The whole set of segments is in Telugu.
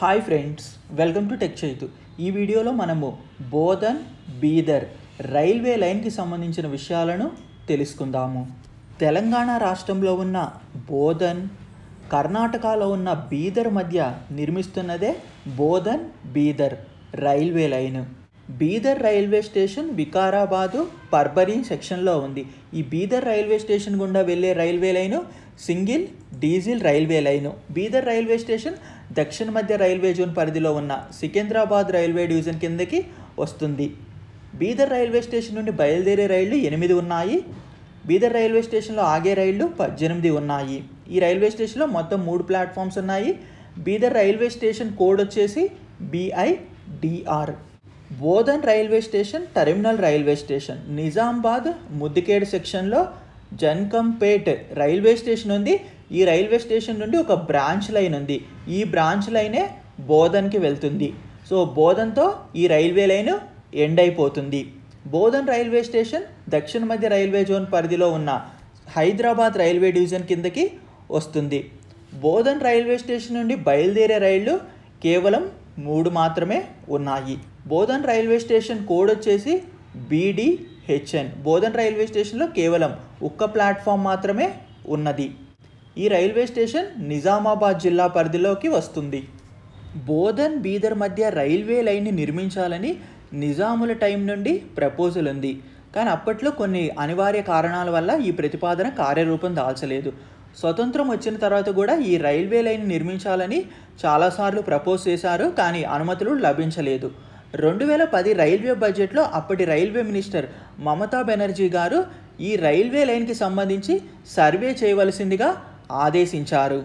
Hi friends, welcome to tech Chaitu. ఈ వీడియోలో మనము బోధన్ బీదర్ రైల్వే లైన్కి సంబంధించిన విషయాలను తెలుసుకుందాము. తెలంగాణ రాష్ట్రంలో ఉన్న బోధన్, కర్ణాటకలో ఉన్న బీదర్ మధ్య నిర్మిస్తున్నదే Bodhan Bidar railway line. Bidar railway station Vikarabad Parbhani సెక్షన్లో ఉంది. ఈ బీదర్ రైల్వే స్టేషన్ గుండా వెళ్ళే railway line single diesel railway line. Bidar railway station దక్షిణ మధ్య రైల్వే జోన్ పరిధిలో ఉన్న సికింద్రాబాద్ రైల్వే డివిజన్ కిందకి వస్తుంది. బీదర్ రైల్వే స్టేషన్ నుండి బయలుదేరే రైళ్లు 8 ఉన్నాయి. బీదర్ రైల్వే స్టేషన్లో ఆగే రైళ్లు 18 ఉన్నాయి. ఈ రైల్వే స్టేషన్లో మొత్తం 3 ప్లాట్ఫామ్స్ ఉన్నాయి. బీదర్ రైల్వే స్టేషన్ కోడ్ వచ్చేసి BIDR. Bodhan railway station terminal railway station. Nizamabad Mudkhed సెక్షన్లో జన్కంపేట్ రైల్వే స్టేషన్ ఉంది. ఈ రైల్వే స్టేషన్ నుండి ఒక బ్రాంచ్ లైన్ ఉంది. ఈ బ్రాంచ్ లైనే బోధన్కి వెళ్తుంది. సో బోధన్తో ఈ రైల్వే లైన్ ఎండ్ అయిపోతుంది. బోధన్ రైల్వే స్టేషన్ దక్షిణ మధ్య రైల్వే జోన్ పరిధిలో ఉన్న హైదరాబాద్ రైల్వే డివిజన్ కిందకి వస్తుంది. బోధన్ రైల్వే స్టేషన్ నుండి బయలుదేరే రైళ్లు కేవలం 3 మాత్రమే ఉన్నాయి. బోధన్ రైల్వే స్టేషన్ కోడ్ వచ్చేసి BDHN. బోధన్ రైల్వే స్టేషన్లో కేవలం ఒక్క ప్లాట్ఫామ్ మాత్రమే ఉన్నది. ఈ రైల్వే స్టేషన్ నిజామాబాద్ జిల్లా పరిధిలోకి వస్తుంది. బోధన్ బీదర్ మధ్య రైల్వే లైన్ని నిర్మించాలని నిజాముల టైం నుండి ప్రపోజల్ ఉంది. కానీ అప్పట్లో కొన్ని అనివార్య కారణాల వల్ల ఈ ప్రతిపాదన కార్యరూపం దాల్చలేదు. స్వతంత్రం వచ్చిన తర్వాత కూడా ఈ రైల్వే లైన్ నిర్మించాలని చాలాసార్లు ప్రపోజ్ చేశారు, కానీ అనుమతులు లభించలేదు. 2010 రైల్వే బడ్జెట్లో అప్పటి రైల్వే మినిస్టర్ మమతా బెనర్జీ గారు ఈ రైల్వే లైన్కి సంబంధించి సర్వే చేయవలసిందిగా ఆదేశించారు.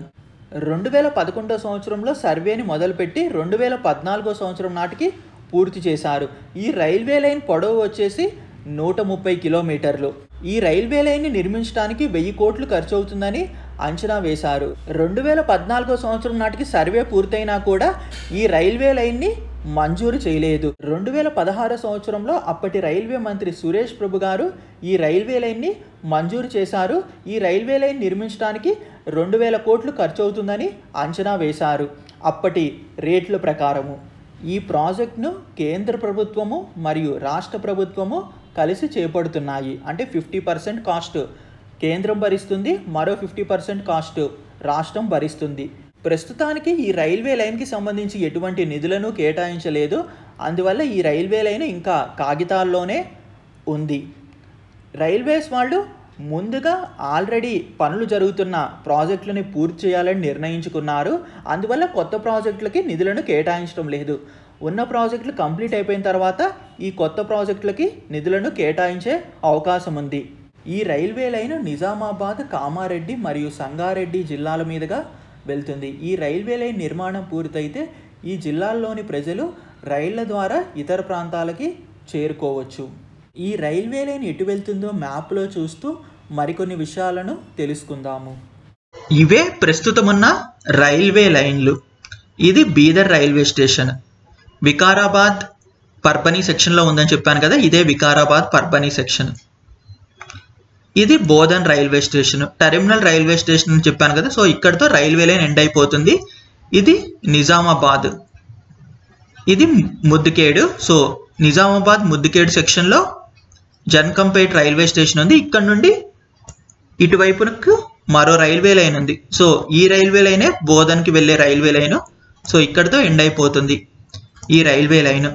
2011 సంవత్సరంలో సర్వేని మొదలుపెట్టి 2014 సంవత్సరం నాటికి పూర్తి చేశారు. ఈ రైల్వే లైన్ పొడవు వచ్చేసి 130 కిలోమీటర్లు. ఈ రైల్వే లైన్ని నిర్మించడానికి 1000 కోట్లు ఖర్చు అవుతుందని అంచనా వేశారు. 2014 సంవత్సరం నాటికి సర్వే పూర్తయినా కూడా ఈ రైల్వే లైన్ని మంజూరు చేయలేదు. 2016 సంవత్సరంలో అప్పటి రైల్వే మంత్రి సురేష్ ప్రభు గారు ఈ రైల్వే లైన్ని మంజూరు చేశారు. ఈ రైల్వే లైన్ నిర్మించడానికి 2000 కోట్లు ఖర్చు అవుతుందని అంచనా వేశారు అప్పటి రేట్ల ప్రకారము. ఈ ప్రాజెక్ట్ను కేంద్ర ప్రభుత్వము మరియు రాష్ట్ర ప్రభుత్వము కలిసి చేపడుతున్నాయి. అంటే 50% కాస్ట్ కేంద్రం భరిస్తుంది, మరో 50% కాస్ట్ రాష్ట్రం భరిస్తుంది. ప్రస్తుతానికి ఈ రైల్వే లైన్కి సంబంధించి ఎటువంటి నిధులను కేటాయించలేదు. అందువల్ల ఈ రైల్వే లైన్ ఇంకా కాగితాల్లోనే ఉంది. రైల్వేస్ వాళ్ళు ముందుగా ఆల్రెడీ పనులు జరుగుతున్న ప్రాజెక్టులని పూర్తి చేయాలని నిర్ణయించుకున్నారు. అందువల్ల కొత్త ప్రాజెక్టులకి నిధులను కేటాయించడం లేదు. ఉన్న ప్రాజెక్టులు కంప్లీట్ అయిపోయిన తర్వాత ఈ కొత్త ప్రాజెక్టులకి నిధులను కేటాయించే అవకాశం ఉంది. ఈ రైల్వే లైన్ నిజామాబాద్, కామారెడ్డి మరియు సంగారెడ్డి జిల్లాల మీదుగా వెళ్తుంది. ఈ రైల్వే లైన్ నిర్మాణం పూర్తయితే ఈ జిల్లాల్లోని ప్రజలు రైళ్ల ద్వారా ఇతర ప్రాంతాలకి చేరుకోవచ్చు. ఈ రైల్వే లైన్ ఎటు వెళ్తుందో మ్యాప్లో చూస్తూ మరికొన్ని విషయాలను తెలుసుకుందాము. ఇవే ప్రస్తుతం ఉన్న రైల్వే లైన్లు. ఇది బీదర్ రైల్వే స్టేషన్. వికారాబాద్ పర్బనీ సెక్షన్లో ఉందని చెప్పాను కదా, ఇదే వికారాబాద్ పర్బనీ సెక్షన్. ఇది Bodhan railway station, terminal railway station అని చెప్పాను కదా. సో ఇక్కడితో రైల్వే లైన్ ఎండ్ అయిపోతుంది. ఇది నిజామాబాద్, ఇది ముద్దికేడు. సో నిజామాబాద్ ముద్దికేడు సెక్షన్లో జన్కంపేట్ రైల్వే స్టేషన్ ఉంది. ఇక్కడ నుండి ఇటువైపునకు మరో రైల్వే లైన్ ఉంది. సో ఈ రైల్వే లైనే బోధన్కి వెళ్ళే రైల్వే లైను. సో ఇక్కడితో ఎండ్ అయిపోతుంది ఈ రైల్వే లైన్.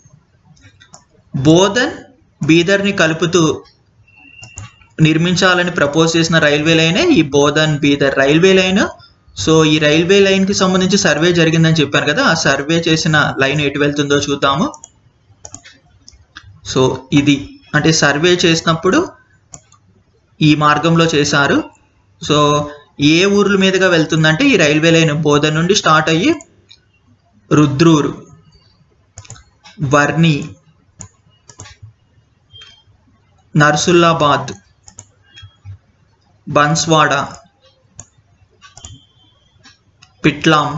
బోధన్ బీదర్ని కలుపుతూ నిర్మించాలని ప్రపోజ్ చేసిన రైల్వే లైనే ఈ Bodhan Bidar railway line. So ఈ రైల్వే లైన్కి సంబంధించి సర్వే జరిగిందని చెప్పాను కదా, ఆ సర్వే చేసిన లైన్ ఎటు వెళ్తుందో చూద్దాము. సో ఇది అంటే సర్వే చేసినప్పుడు ఈ మార్గంలో చేశారు. సో ఏ ఊర్ల మీదుగా వెళ్తుందంటే ఈ రైల్వే లైన్ బోధన్ నుండి స్టార్ట్ అయ్యి రుద్రూరు, వర్ని, నర్సుల్లాబాద్, బన్స్వాడ, పిట్లాం,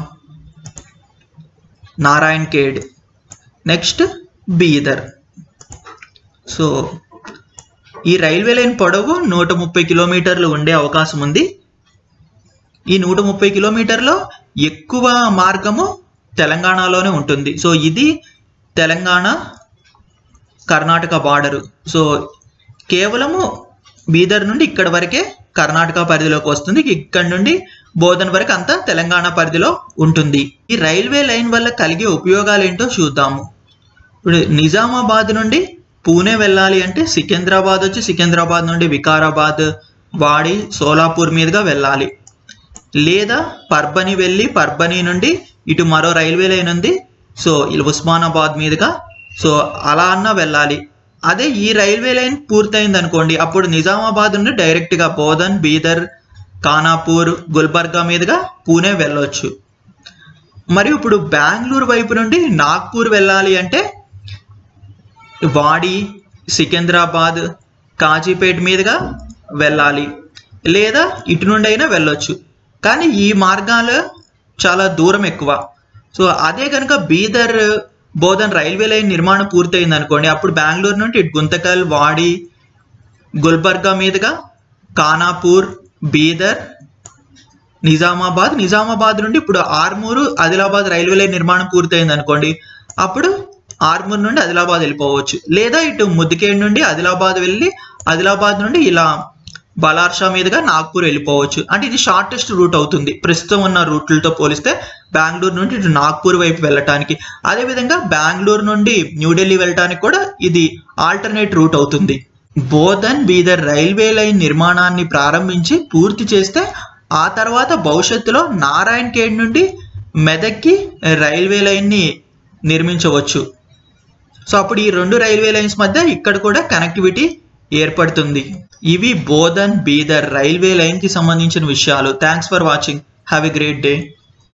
నారాయణ్ ఖేడ్, నెక్స్ట్ బీదర్. సో ఈ రైల్వే లైన్ పొడవు 130 కిలోమీటర్లు ఉండే అవకాశం ఉంది. ఈ 130 కిలోమీటర్లో ఎక్కువ మార్గము తెలంగాణలోనే ఉంటుంది. సో ఇది తెలంగాణ కర్ణాటక బార్డరు. సో కేవలము బీదర్ నుండి ఇక్కడ వరకే కర్ణాటక పరిధిలోకి వస్తుంది. ఇక్కడ నుండి బోధన్ వరకు అంతా తెలంగాణ పరిధిలో ఉంటుంది. ఈ రైల్వే లైన్ వల్ల కలిగే ఉపయోగాలు ఏంటో చూద్దాము. ఇప్పుడు నిజామాబాద్ నుండి పూణే వెళ్ళాలి అంటే సికింద్రాబాద్ వచ్చి సికింద్రాబాద్ నుండి వికారాబాద్, వాడి, సోలాపూర్ మీదుగా వెళ్ళాలి. లేదా పర్బని వెళ్ళి పర్బని నుండి ఇటు మరో రైల్వే లైన్ ఉంది, సో ఉస్మానాబాద్ మీదుగా, సో అలా అన్నా వెళ్ళాలి. అదే ఈ రైల్వే లైన్ పూర్తయింది అనుకోండి, అప్పుడు నిజామాబాద్ నుండి డైరెక్ట్గా బోధన్, బీదర్, ఖానాపూర్, గుల్బర్గా మీదుగా పూణే వెళ్ళొచ్చు. మరియు ఇప్పుడు బెంగళూరు వైపు నుండి నాగ్పూర్ వెళ్ళాలి అంటే వాడి, సికింద్రాబాద్, కాజీపేట్ మీదుగా వెళ్ళాలి. లేదా ఇటు నుండి అయినా వెళ్ళొచ్చు. కానీ ఈ మార్గాలు చాలా దూరం ఎక్కువ. సో అదే కనుక బీదర్ బోధన్ రైల్వే లైన్ నిర్మాణం పూర్తయింది అనుకోండి, అప్పుడు బెంగళూరు నుండి ఇటు గుంతకల్, వాడి, గుల్బర్గా మీదుగా ఖానాపూర్, బీదర్, నిజామాబాద్ నుండి ఇప్పుడు ఆర్మూరు, ఆదిలాబాద్ రైల్వే లైన్ నిర్మాణం పూర్తయింది అనుకోండి, అప్పుడు ఆర్మూర్ నుండి ఆదిలాబాద్ వెళ్ళిపోవచ్చు. లేదా ఇటు ముద్దికేడ్ నుండి ఆదిలాబాద్ వెళ్ళి ఆదిలాబాద్ నుండి ఇలా బలార్షా మీదుగా నాగ్పూర్ వెళ్ళిపోవచ్చు. అంటే ఇది షార్టెస్ట్ రూట్ అవుతుంది ప్రస్తుతం ఉన్న రూట్లతో పోలిస్తే బెంగళూరు నుండి ఇటు నాగ్పూర్ వైపు వెళ్ళటానికి. అదేవిధంగా బెంగళూరు నుండి న్యూఢిల్లీ వెళ్ళటానికి కూడా ఇది ఆల్టర్నేట్ రూట్ అవుతుంది. బోధన్ బీదర్ రైల్వే లైన్ నిర్మాణాన్ని ప్రారంభించి పూర్తి చేస్తే ఆ తర్వాత భవిష్యత్తులో నారాయణ్ ఖేడ్ నుండి మెదక్కి రైల్వే లైన్ని నిర్మించవచ్చు. సో అప్పుడు ఈ రెండు రైల్వే లైన్స్ మధ్య ఇక్కడ కూడా కనెక్టివిటీ ఏర్పడుతుంది. ఇవి బోధన్ బీదర్ రైల్వే లైన్ కి సంబంధించిన విషయాలు. Thanks for watching. Have a great day.